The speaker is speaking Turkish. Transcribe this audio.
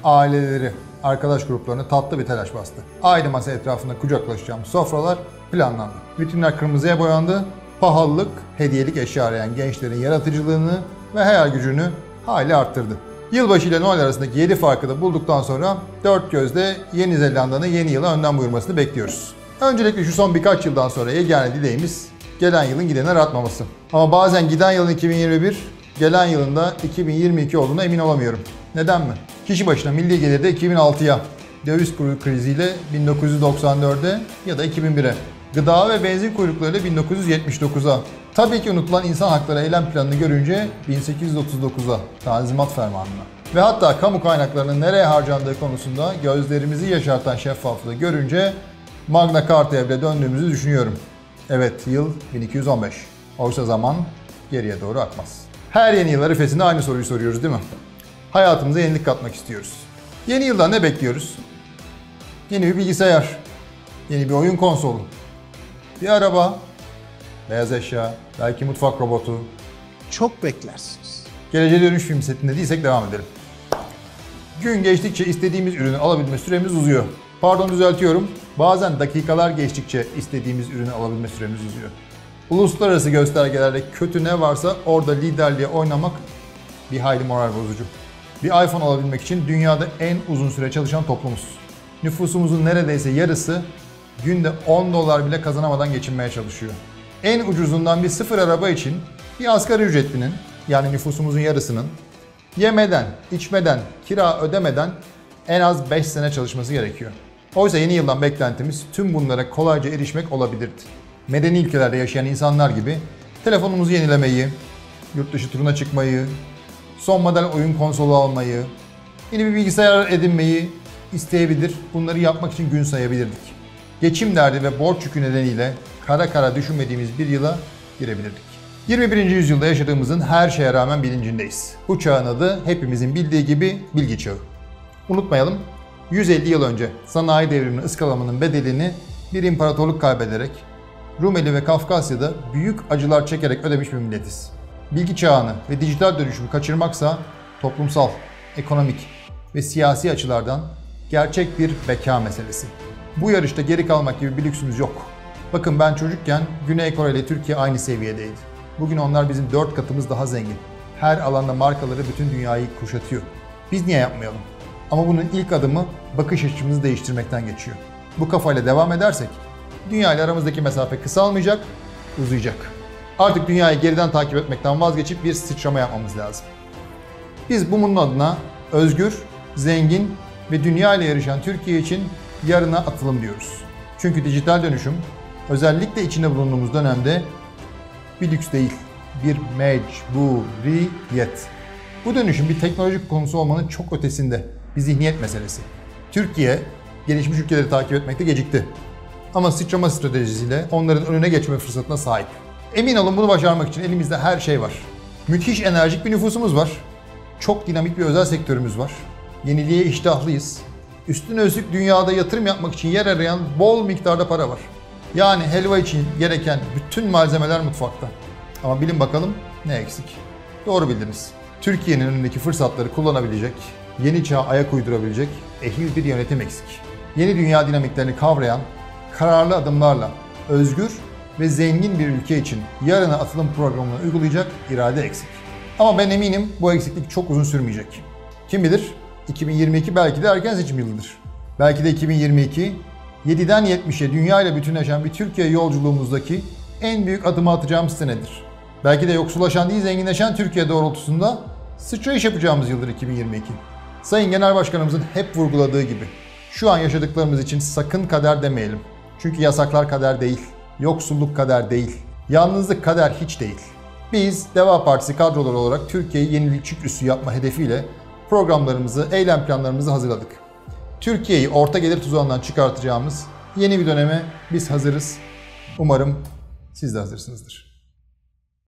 aileleri, arkadaş gruplarını tatlı bir telaş bastı. Aynı masa etrafında kucaklaşacağımız sofralar planlandı. Vitrinler kırmızıya boyandı. Pahalılık, hediyelik eşya arayan gençlerin yaratıcılığını ve hayal gücünü hali arttırdı. Yılbaşı ile Noel arasındaki 7 farkı da bulduktan sonra dört gözle Yeni Zelanda'nın yeni yıla önden buyurmasını bekliyoruz. Öncelikle şu son birkaç yıldan sonra yegane dileğimiz gelen yılın gideni aratmaması. Ama bazen giden yılın 2021, gelen yılında 2022 olduğuna emin olamıyorum. Neden mi? Kişi başına milli gelirde 2006'ya, döviz kuru kriziyle 1994'e ya da 2001'e, gıda ve benzin kuyruklarıyla 1979'a, tabii ki unutulan insan hakları eylem planını görünce 1839'a, Tanzimat Fermanı'na ve hatta kamu kaynaklarının nereye harcandığı konusunda gözlerimizi yaşartan şeffaflığı görünce Magna Carta'ya bile döndüğümüzü düşünüyorum. Evet, yıl 1215. Oysa zaman geriye doğru akmaz. Her yeni yıl arifesinde aynı soruyu soruyoruz değil mi? Hayatımıza yenilik katmak istiyoruz. Yeni yıldan ne bekliyoruz? Yeni bir bilgisayar, yeni bir oyun konsolu, bir araba, beyaz eşya, belki mutfak robotu. Çok beklersiniz. Geleceğe dönüş film setinde değilsek devam edelim. Gün geçtikçe istediğimiz ürünü alabilme süremiz uzuyor. Pardon, düzeltiyorum. Bazen dakikalar geçtikçe istediğimiz ürünü alabilme süremiz uzuyor. Uluslararası göstergelerde kötü ne varsa orada liderliğe oynamak bir hayli moral bozucu. Bir iPhone alabilmek için dünyada en uzun süre çalışan toplumuz. Nüfusumuzun neredeyse yarısı günde $10 bile kazanamadan geçinmeye çalışıyor. En ucuzundan bir sıfır araba için bir asgari ücretlinin, yani nüfusumuzun yarısının, yemeden, içmeden, kira ödemeden en az 5 sene çalışması gerekiyor. Oysa yeni yıldan beklentimiz tüm bunlara kolayca erişmek olabilirdi. Medeni ülkelerde yaşayan insanlar gibi telefonumuzu yenilemeyi, yurt dışı turuna çıkmayı, son model oyun konsolu almayı, yeni bir bilgisayar edinmeyi isteyebilir, bunları yapmak için gün sayabilirdik. Geçim derdi ve borç yükü nedeniyle kara kara düşünmediğimiz bir yıla girebilirdik. 21. yüzyılda yaşadığımızın her şeye rağmen bilincindeyiz. Bu çağın adı hepimizin bildiği gibi bilgi çağı. Unutmayalım, 150 yıl önce sanayi devriminin ıskalamanın bedelini bir imparatorluk kaybederek, Rumeli ve Kafkasya'da büyük acılar çekerek ödemiş bir milletiz. Bilgi çağını ve dijital dönüşümü kaçırmaksa toplumsal, ekonomik ve siyasi açılardan gerçek bir beka meselesi. Bu yarışta geri kalmak gibi bir lüksümüz yok. Bakın, ben çocukken Güney Kore ile Türkiye aynı seviyedeydi. Bugün onlar bizim 4 katımız daha zengin. Her alanda markaları bütün dünyayı kuşatıyor. Biz niye yapmayalım? Ama bunun ilk adımı bakış açımızı değiştirmekten geçiyor. Bu kafayla devam edersek dünya ile aramızdaki mesafe kısalmayacak, uzayacak. Artık dünyayı geriden takip etmekten vazgeçip bir sıçrama yapmamız lazım. Biz bunun adına özgür, zengin ve dünya ile yarışan Türkiye için yarına atılım diyoruz. Çünkü dijital dönüşüm özellikle içinde bulunduğumuz dönemde bir lüks değil, bir mecburiyet. Bu dönüşüm bir teknolojik konusu olmanın çok ötesinde bir zihniyet meselesi. Türkiye gelişmiş ülkeleri takip etmekte gecikti. Ama sıçrama stratejisiyle onların önüne geçme fırsatına sahip. Emin olun, bunu başarmak için elimizde her şey var. Müthiş enerjik bir nüfusumuz var. Çok dinamik bir özel sektörümüz var. Yeniliğe iştahlıyız. Üstüne üstlük dünyada yatırım yapmak için yer arayan bol miktarda para var. Yani helva için gereken bütün malzemeler mutfakta. Ama bilin bakalım ne eksik? Doğru bildiniz. Türkiye'nin önündeki fırsatları kullanabilecek, yeni çağa ayak uydurabilecek ehil bir yönetim eksik. Yeni dünya dinamiklerini kavrayan, kararlı adımlarla özgür ve zengin bir ülke için yarına atılım programını uygulayacak irade eksik. Ama ben eminim bu eksiklik çok uzun sürmeyecek. Kim bilir, 2022 belki de erken seçim yılıdır. Belki de 2022, 7'den 70'e dünya ile bütünleşen bir Türkiye yolculuğumuzdaki en büyük adımı atacağımız senedir. Belki de yoksullaşan değil, zenginleşen Türkiye doğrultusunda sıçrayış yapacağımız yıldır 2022. Sayın Genel Başkanımızın hep vurguladığı gibi, şu an yaşadıklarımız için sakın kader demeyelim. Çünkü yasaklar kader değil, yoksulluk kader değil, yalnızlık kader hiç değil. Biz Deva Partisi kadroları olarak Türkiye'yi yenilikçi üssü yapma hedefiyle programlarımızı, eylem planlarımızı hazırladık. Türkiye'yi orta gelir tuzağından çıkartacağımız yeni bir döneme biz hazırız. Umarım siz de hazırsınızdır.